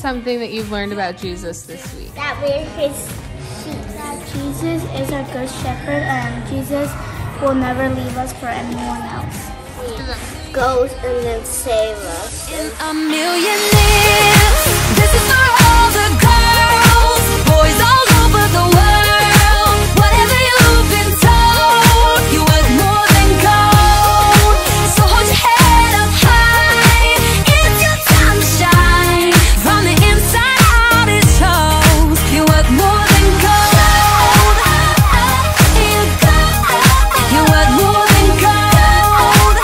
something that you've learned about Jesus this week? That we're his sheep. That Jesus is our good shepherd and Jesus will never leave us for anyone else. He goes and then saves us. In a million years, this is for all the girls, boys all over the world. Whatever you've been told, you worth more than gold. So hold your head up high, it's your time to shine. From the inside out it shows, you worth more than gold. You worth more than gold.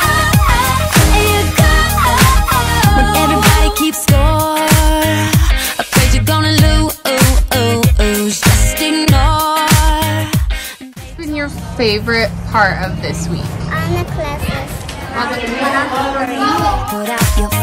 When everybody keeps score, afraid you're gonna lose, just ignore. What's been your favorite part of this week? On the classes. Put out your